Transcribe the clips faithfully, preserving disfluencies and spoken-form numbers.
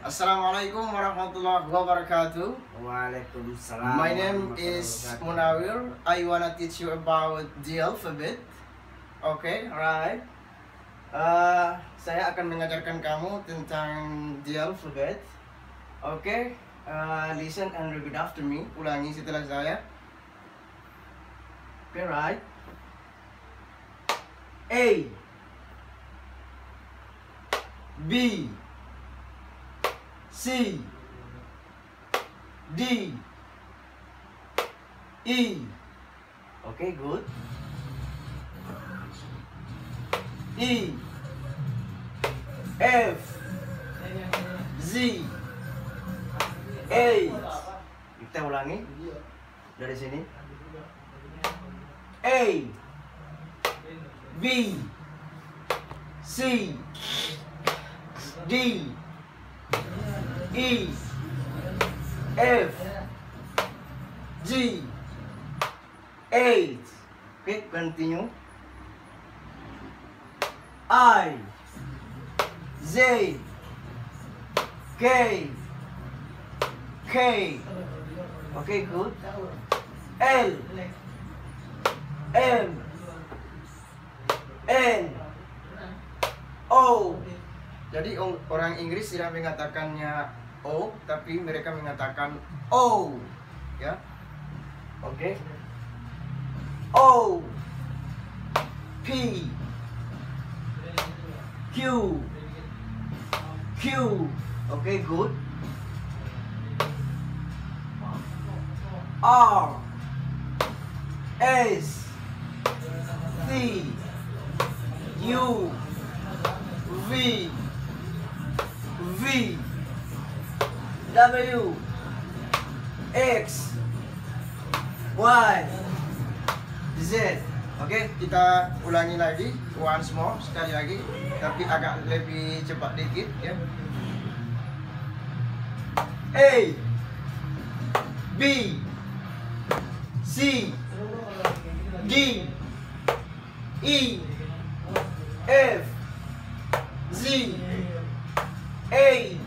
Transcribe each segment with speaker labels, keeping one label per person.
Speaker 1: Assalamualaikum warahmatullahi wabarakatuh.
Speaker 2: Waalaikumsalam.
Speaker 1: My name is Munawir. I wanna teach you about the alphabet. Okay, right. Uh, saya akan mengajarkan kamu tentang the alphabet. Okay, uh, listen and repeat after me. Ulangi setelah saya. Okay, right. A, B, C, D, E. Okay, good. E, F, Z, H. Kita ulangi dari sini. A, B, C, D, E, F, G, H. Okay, continue. I, Z, K, K. Okay, good. L, M, N, O. Jadi orang Inggris tidak mengatakannya O, tapi mereka mengatakan O, ya. Oke. Okay. O, P, Q, Q. Oke, okay, good. R, S, T, U, V, V, W, X, Y, Z. Oke, kita ulangi lagi once more, sekali lagi, tapi agak lebih cepat dikit ya. A, B, C, D, E, F, Z, A,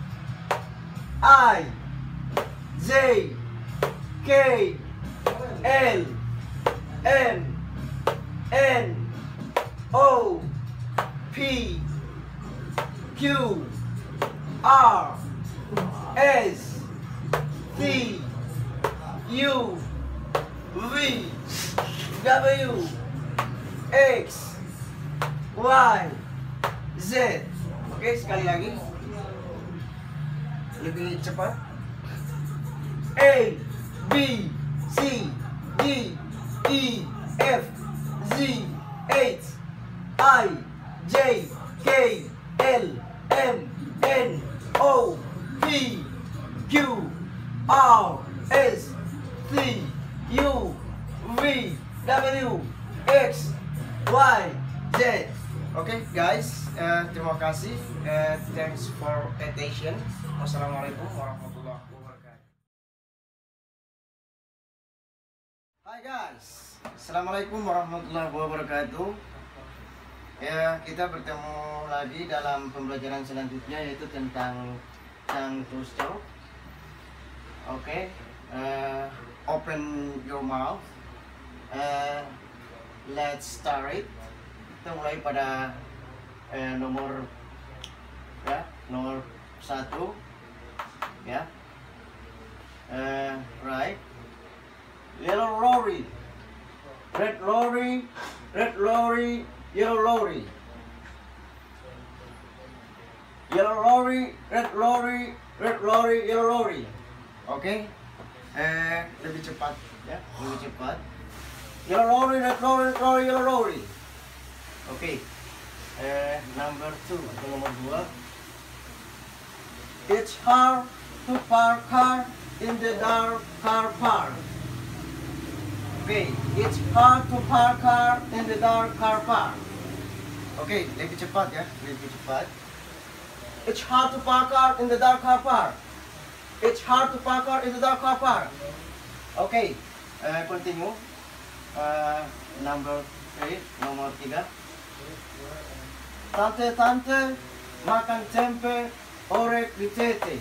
Speaker 1: I, J, K, L, M, N, O, P, Q, R, S, T, U, V, W, X, Y, Z. Oke, sekali lagi. Lebih cepat. A, B, C, D, E, F, Z, H, I, J, K, L, M, N, O, P, Q, R, S, T, U, V, W, X, Y, Z. Oke, okay, guys, uh, terima kasih. Uh, thanks for attention. Wassalamualaikum warahmatullahi wabarakatuh. Hai guys, assalamualaikum warahmatullahi wabarakatuh. Ya, kita bertemu lagi dalam pembelajaran selanjutnya, yaitu tentang tongue twister. Oke, okay. uh, open your mouth. Uh, let's start it. Kita mulai pada uh, nomor ya nomor satu ya. Uh, right. Yellow lorry, red lorry, red lorry, yellow lorry. Yellow lorry, red lorry, red lorry, yellow lorry. Oke, okay. eh, lebih cepat ya, lebih cepat. Yellow lorry, red lorry, red lorry, yellow lorry. Oke, okay. eh, number two atau nomor dua. It's hard to park car in the dark car park. Oke, okay. It's hard to park car in the dark car park. Oke, okay. Lebih cepat ya, lebih cepat. It's hard to park car in the dark car park. It's hard to park car in the dark car park. Oke, okay. uh, continue. Uh, number three, nomor tiga. Tante-tante makan tempe orek di tete.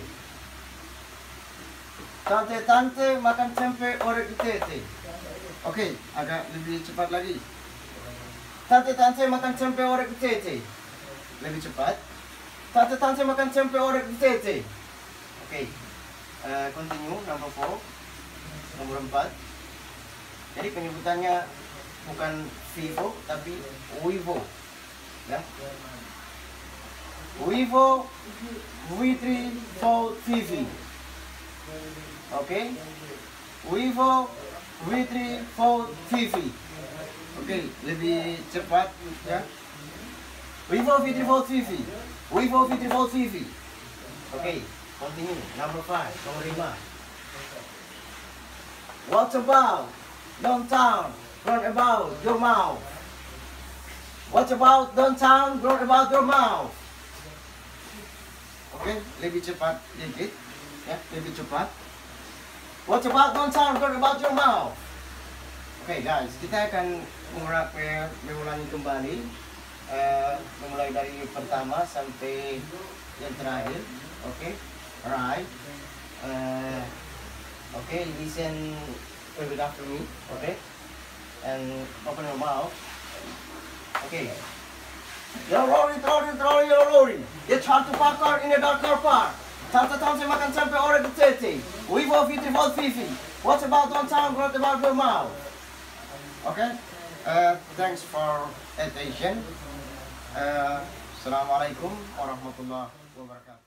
Speaker 1: Tante-tante makan tempe orek di tete. Oke, agak lebih cepat lagi. Tante-tante makan tempe orek di tete. Lebih cepat. Tante-tante makan tempe orek di tete. Oke, uh, continue, number four. Nomor empat. Jadi penyebutannya bukan Vivo, tapi Vivo. Ya. Vivo V three Fold V V. Oke. Vivo V three Fold V V. Oke, lebih cepat ya. Vivo V three Fold V V. Vivo V three Fold V V. Oke, continue. Number five, nomor lima. What about downtown? Round about your mouth. What about downtown? Round about your mouth. Oke, okay, lebih cepat dikit, ya, lebih cepat. What about downtown? Round about your mouth. Oke, okay, guys, kita akan mengulangi kembali, uh, memulai dari pertama sampai yang terakhir. Oke, okay? Right. Uh, Oke, okay, listen repeat after me. Oke. Okay? And open your mouth. Okay. You're rolling, rolling, rolling, you're rolling. It's hard to park car in a dark car park. Tante-tante makan tempe orek di tete. Vivo V three Fold V V. What about downtown? What about your mouth? Okay. Uh, thanks for attention. Uh, Assalamualaikum warahmatullahi wabarakatuh.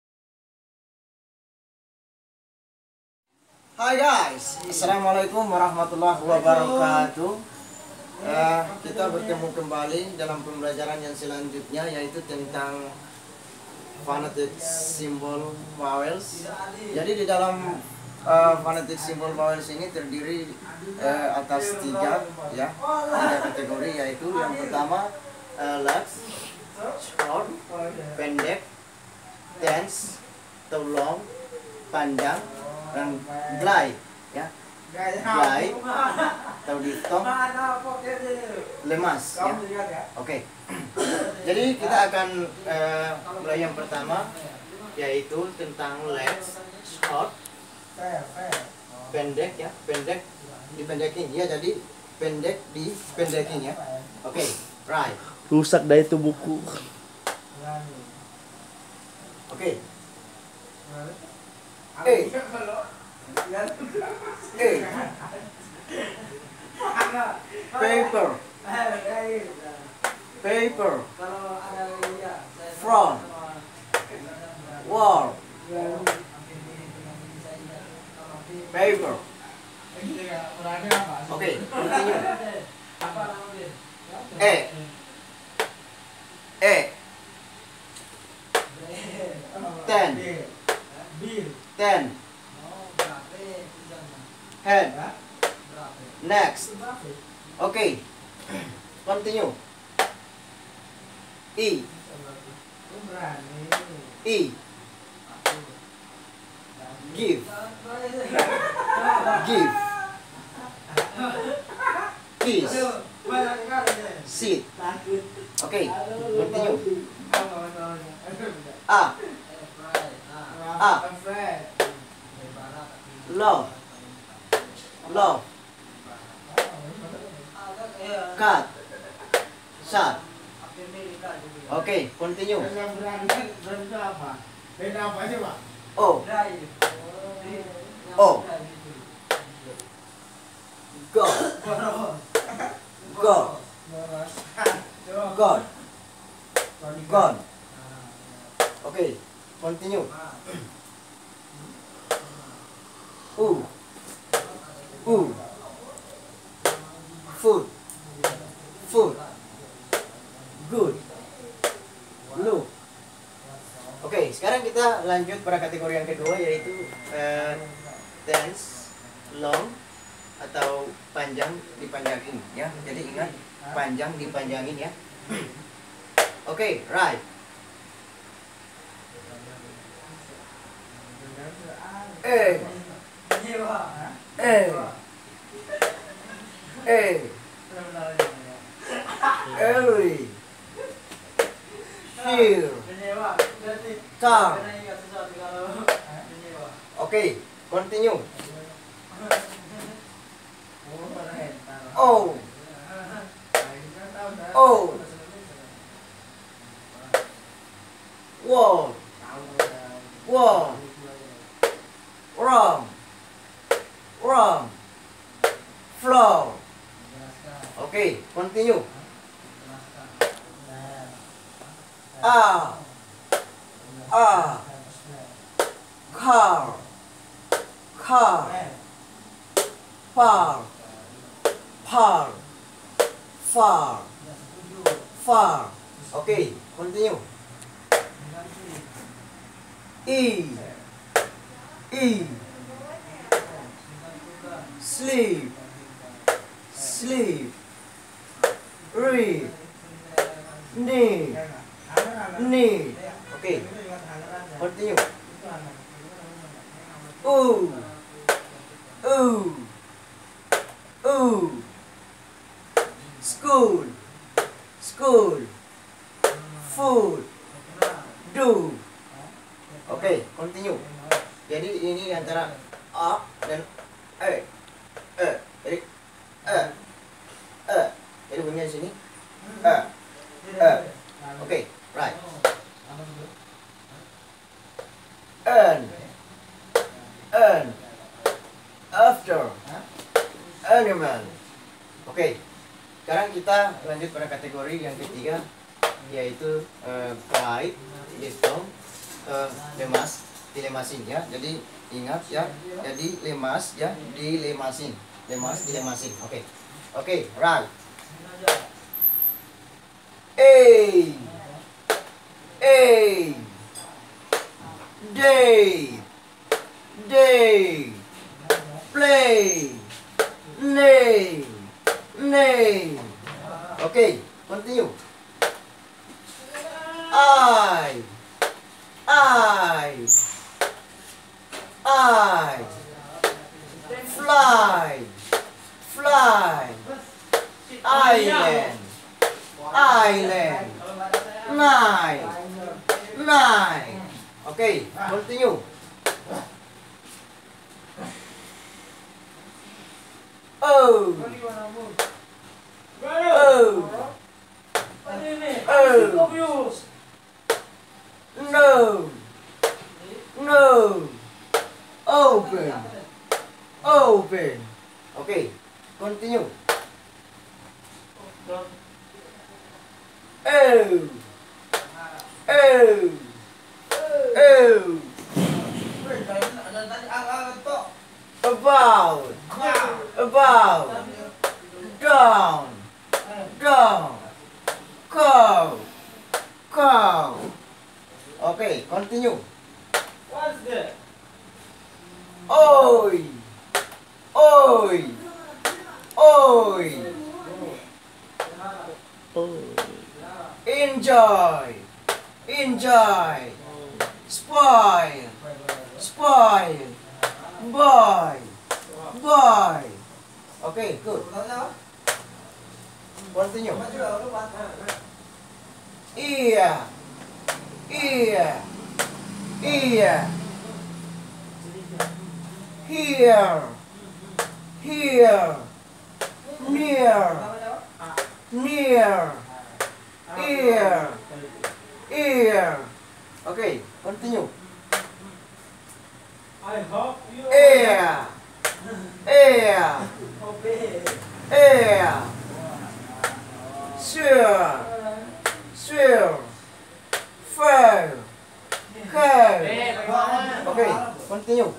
Speaker 1: Hai guys, Assalamualaikum warahmatullahi wabarakatuh. uh, Kita bertemu kembali dalam pembelajaran yang selanjutnya, yaitu tentang phonetic symbol vowels. Jadi di dalam uh, phonetic symbol vowels ini terdiri uh, atas tiga, ya, tiga kategori, yaitu yang pertama uh, large, short, pendek, tense, atau long, panjang, dan glide, ya, glide atau diftong, lemas, ya. Oke, okay. Jadi kita akan uh, mulai yang pertama, yaitu tentang legs, short, pendek, ya, pendek dipendekin, ya, jadi pendek dipendekin, ya. Oke, okay. Right.
Speaker 2: Rusak dah itu buku.
Speaker 1: Oke. Okay. Eh, eh, paper, paper, front, wall, paper. Oke, continue. Eh, eh, ten. Ten. Head. Next. Okay. Continue. E. E. Give. Give. Kiss. Sit. Okay. Continue. A. A. Love. Love. Cut. Shot. Okay, continue. O. O. Go. Go. God. God. Okay, continue. U. U. Food. Food. Good. Look. Oke, sekarang kita lanjut pada kategori yang kedua, yaitu uh, tense, long, atau panjang dipanjangin, ya. Jadi ingat, panjang dipanjangin, ya. Oke, okay, right. Eh. Eh. Eh. Early. Here. car. Okay, continue. O. O. Wall. Wall. Wrong. Wrong. Floor. Okay, continue. A. A. Car. Car. Par. Par. Far. Far. Okay, continue. E. E. Sleep. Sleep. Read. Need. Need. Okay. Continue. Ooh. Ooh. Ooh. School. School. Food. Do. Oke, continue. Jadi ini antara A dan E. E. Jadi E. E. Jadi bunyinya di sini. E. E. Oke, right. And. And. After. Animal. Oke. Sekarang kita lanjut pada kategori yang ketiga, yaitu uh, flight, diphthong, uh, lemas, dilemasin ya. Jadi ingat ya, jadi lemas ya, dilemasin, lemas, dilemasin. Oke, oke, right. A, A, day, day, play, name. Name. Okay, continue. I. I. I. Fly. Fly. Island. Island. Nine. Nine. Okay, continue. Oh. Oh. Oh. No. No. Open. Open. Okay. Continue. Oh. Oh. Oh. About. About. Down. Down. Cow. Cow. Okay, continue.
Speaker 2: What's that?
Speaker 1: Oi. Oi. Oi. Enjoy. Enjoy. Spoil. Spoil. Buy. Buy. Okay, good. Continue. Ear. Ear. Ear. Here. Here. Near. Near. Ear. Ear. Okay, continue.
Speaker 2: I hope you
Speaker 1: Air. Air.
Speaker 2: obey.
Speaker 1: Air. Sure. Sure. Fair. Care. Okay, continue.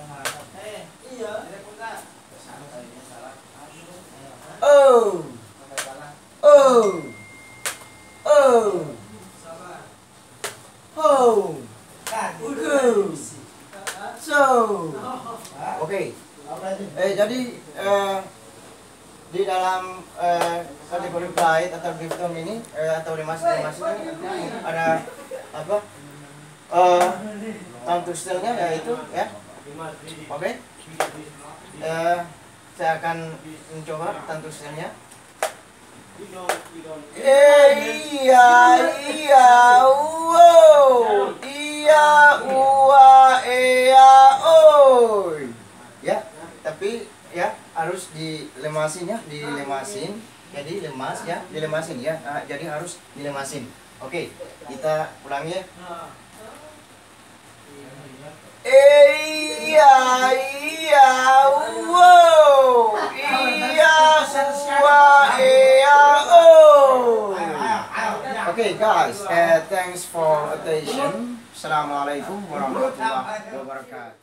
Speaker 1: Oh. Oh. Oh. Home. Go. So. Oke. Eh jadi eh, di dalam eh, kategori flight atau diphthong ini eh, atau lemas lemas ini ada apa? Eh, tongue twister-nya yaitu ya. Oke. Eh, saya akan mencoba tongue twister-nya. Eh, iya, iya, wow, iya. iya, ua, ea, oi. Ya, tapi ya harus dilemasin ya, dilemasin. Jadi lemas ya, dilemasin ya. Nah, jadi harus dilemasin. Oke, kita ulangi ya. Iya, iya, wow. Iya, ua, ea, oi. Okay guys, uh, thanks for attention. Assalamualaikum warahmatullahi wabarakatuh.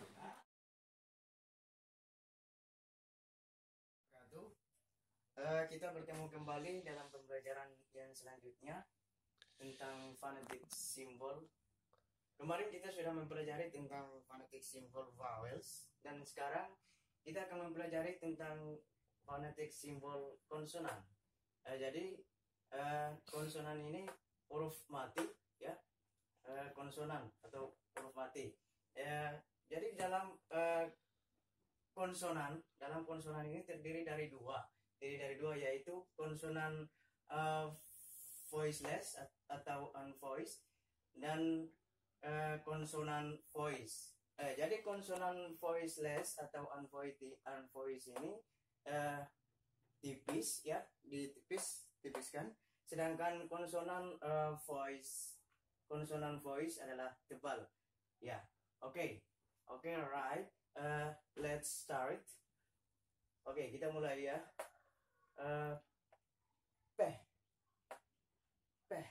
Speaker 1: Uh, kita bertemu kembali dalam pembelajaran yang selanjutnya tentang phonetic symbol. Kemarin kita sudah mempelajari tentang phonetic symbol vowels dan sekarang kita akan mempelajari tentang phonetic symbol konsonan. Uh, jadi Uh, konsonan ini huruf mati ya, uh, konsonan atau huruf mati. Uh, jadi dalam uh, konsonan, dalam konsonan ini terdiri dari dua, terdiri dari dua yaitu konsonan uh, voiceless atau unvoiced dan uh, konsonan voice. Uh, jadi konsonan voiceless atau unvoiced, unvoiced ini uh, tipis ya, ditipis tipiskan, sedangkan konsonan uh, voice konsonan voice adalah tebal ya. Oke, oke, right, uh, let's start. Oke, kita mulai ya. uh, Peh, peh,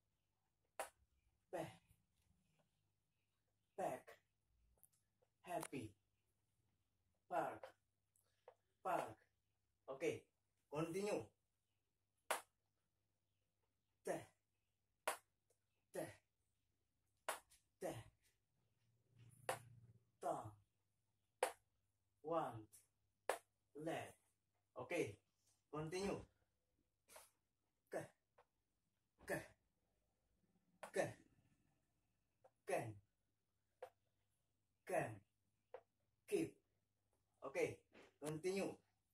Speaker 1: peh, pack, happy, park, park. Oke, continue. Teh, teh, teh, ta, want, let. Oke, continue. Ke, ke, ke, can, can, keep. Oke, continue.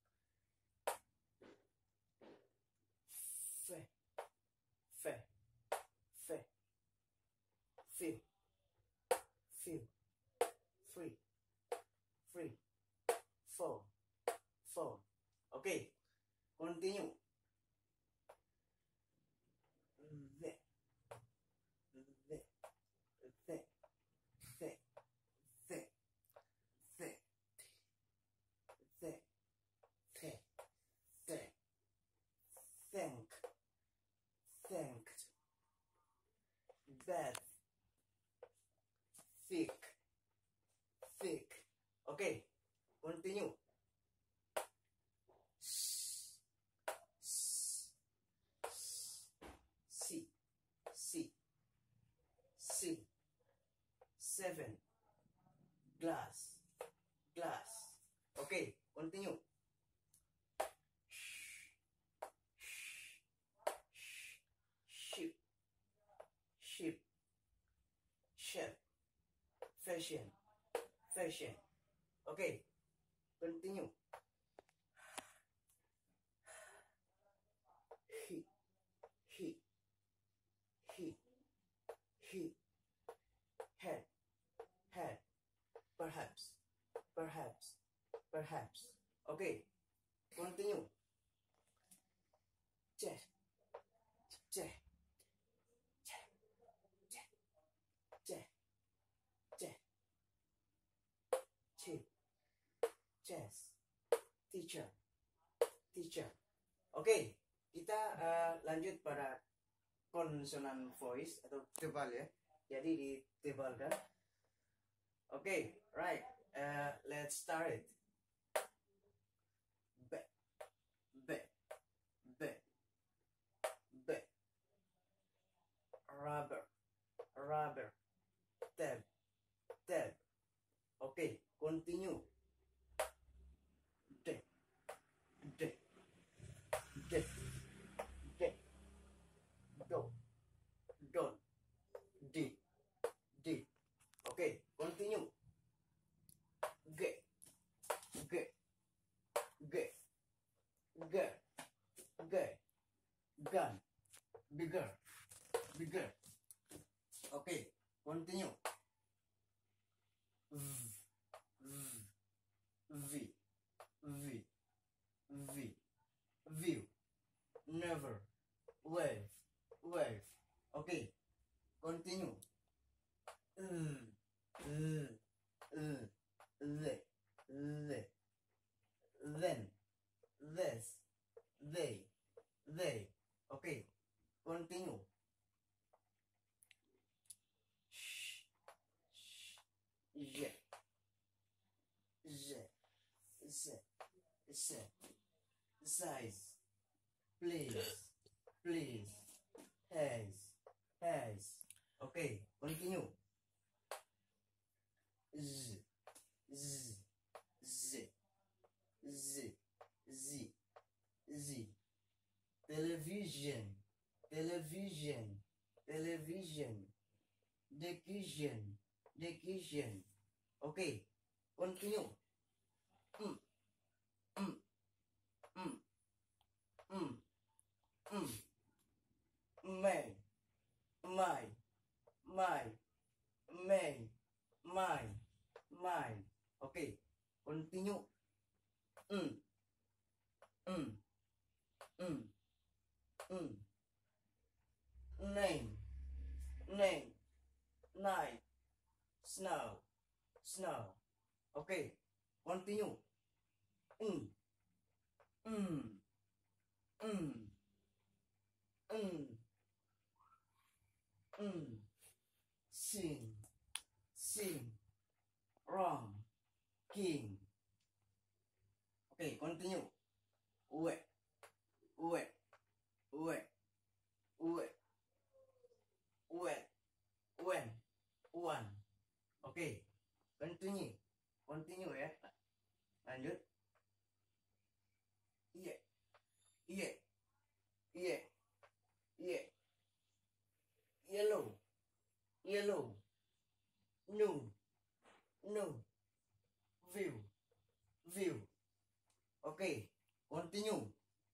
Speaker 1: Feel, feel, free, free, fall, fall. Okay, continue. The, the, the, the, the, the, the, the, the, thank, thanked, bad. Thick, thick. Okay, continue. C, C, C, seven. Glass, glass. Okay, continue. Sheep, sheep, sheep. Fashion, fashion. Okay, continue. He, he, he, he. Head, head. Perhaps, perhaps, perhaps. Okay, continue. Jet, jet, jet, jet, jet. Chip, chess, teacher, teacher. Oke, okay, kita uh, lanjut pada konsonan voice atau tebal ya. Jadi ditebalkan. Oke, okay, right. Uh, let's start it. B, B, B, B. Rubber, rubber. Tab, tab. Oke. Okay. Continue. D, D, D, D, do, don, D, D. Okay, continue. G, G, G, G, G, gun, bigger, bigger. Okay, continue. wave, wave. Okay, continue. Uh, uh, uh, the, the, then, this, they, they. Okay, continue. Sh, sh, je, je, ze, ze, size, please, please, has, has. Okay, continue. Z, z, z, z, z, z. Television, television, television. Decision, decision. Okay, continue. Mm, mm, mm, mm, mm. May, my, my, may, my, my. Okay, continue. Mm, mm, mm, mm. Name, name, night, snow, snow. Okay, continue. Mm, mm, mm, mm, mm. Sing, sing, wrong, king. Okay, continue. Wet, wet, wet, wet, wet, when, one. Oke, continue, continue ya. Lanjut. Iya, iya, iya, iya. Yellow, yellow. No, no. View, view. Oke, continue.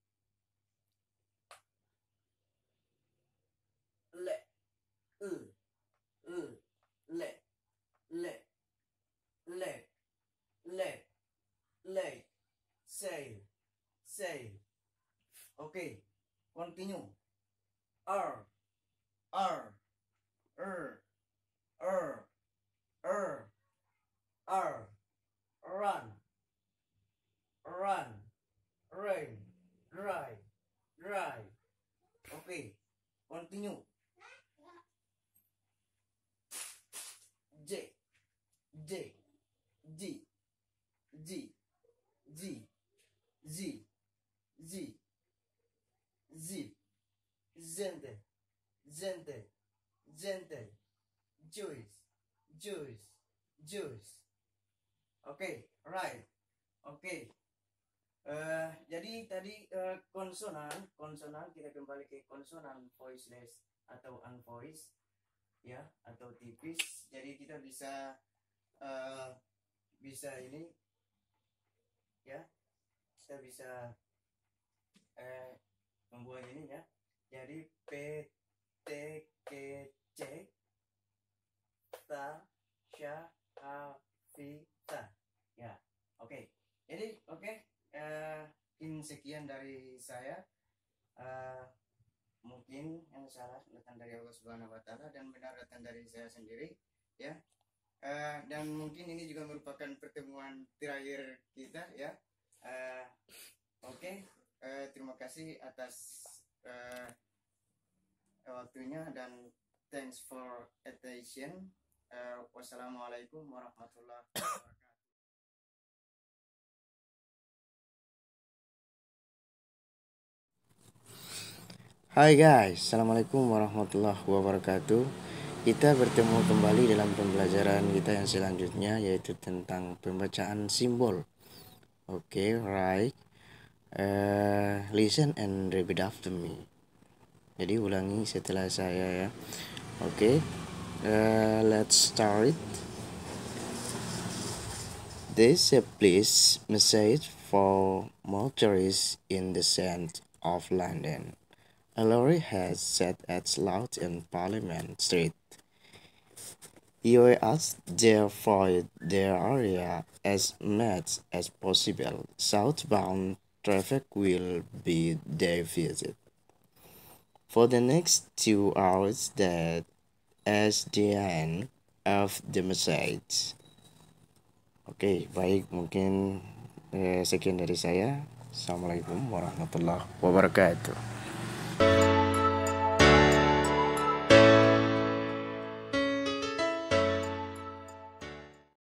Speaker 1: Le, uh, uh, le, le, le, le, le, sail, sail. Okay, continue. R, R, R, R, R, R, run, run, rain, dry, dry. Okay, continue. J, J, D, D, Z, Z, Z, Z, Zende, Zende, Zende, Joyce, Joyce, Joyce. Oke, okay, right. Oke. Okay. Uh, jadi tadi uh, konsonan, konsonan kita kembali ke konsonan voiceless atau unvoiced ya, atau tipis. Jadi kita bisa uh, bisa ini ya, kita bisa eh, membuat ini ya. Jadi P T K C ta sha ha fi ta ya. Oke, okay. Jadi oke. Okay. Uh, in sekian dari saya, uh, mungkin yang salah datang dari Allah Subhanahu Wa Taala dan benar datang dari saya sendiri ya, uh, dan mungkin ini juga merupakan pertemuan terakhir kita ya. uh, oke okay. uh, terima kasih atas uh, waktunya dan thanks for attention. uh, wassalamualaikum warahmatullahi wabarakatuh. Hai guys, assalamualaikum warahmatullahi wabarakatuh. Kita bertemu kembali dalam pembelajaran kita yang selanjutnya, yaitu tentang pembacaan simbol. Oke, okay, right. Uh, listen and repeat after me. Jadi ulangi setelah saya ya. Oke, okay. uh, let's start. This is a please message for motorists in the centre of London. A lorry has set its loud in Parliament Street. You are asked therefore their area as much as possible. Southbound traffic will be diverted.
Speaker 3: For the next two hours, that is the end of the message. Oke, baik, mungkin eh, sekian dari saya. Assalamualaikum warahmatullahi wabarakatuh.